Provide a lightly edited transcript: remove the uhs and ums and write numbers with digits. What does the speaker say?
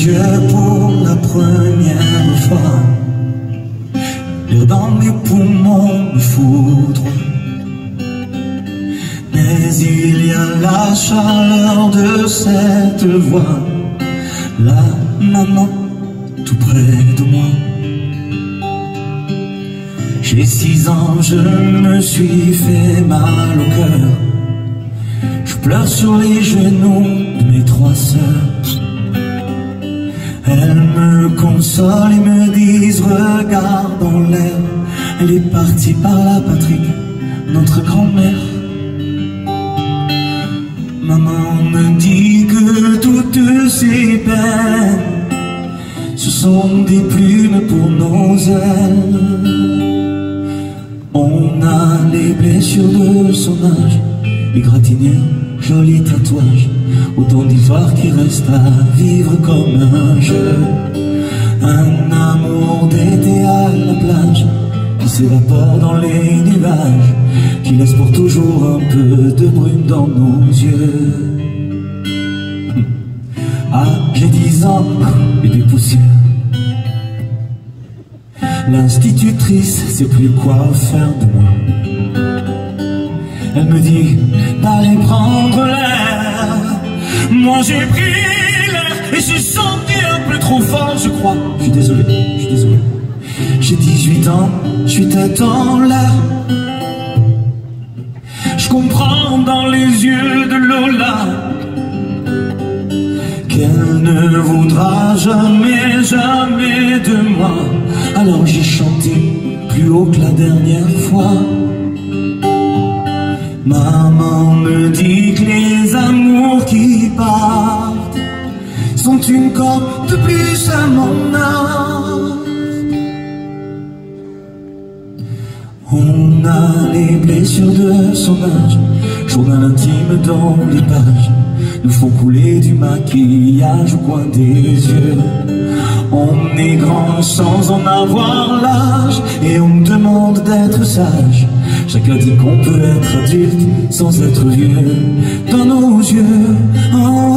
yeux pour la première fois. L'air dans mes poumons me foudre. Mais il y a la chaleur de cette voix. La maman tout près de moi. J'ai 6 ans, je me suis fait mal au cœur. Je pleure sur les genoux de mes 3 sœurs. Elles me consolent et me disent regarde en l'air. Elle est partie par la patrie, notre grand-mère. Maman me dit que toutes ces peines, ce sont des plumes pour nos ailes. On a les blessures de son âge, égratignures, jolis tatouages, autant d'histoires qui restent à vivre comme un jeu. Un amour d'été à la plage, qui s'évapore dans les nuages, qui laisse pour toujours un peu de brume dans nos yeux. Ah, j'ai 10 ans, et des poussières. L'institutrice sait plus quoi faire de moi. Elle me dit d'aller prendre l'air. Moi j'ai pris l'air et j'ai chanté un peu trop fort, je crois. Je suis désolé, je suis désolé. J'ai 18 ans, je suis tête en l'air. Je comprends dans les yeux de Lola qu'elle ne voudra jamais, jamais de moi. Alors j'ai chanté plus haut que la dernière fois. Maman me dit que les amours qui partent sont une corde de plus à mon arc. On a les blessures de son âge, journal intime dans les pages nous font couler du maquillage au coin des yeux. On est grand sans en avoir l'âge et on me demande d'être sage. Chacun dit qu'on peut être adulte sans être vieux dans nos yeux. Oh.